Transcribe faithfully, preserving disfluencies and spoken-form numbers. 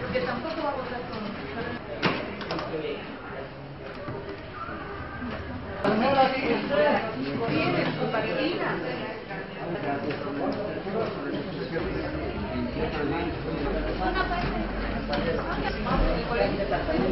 Que tampoco va a votar con... ¿Tienes tu partida? Una parte.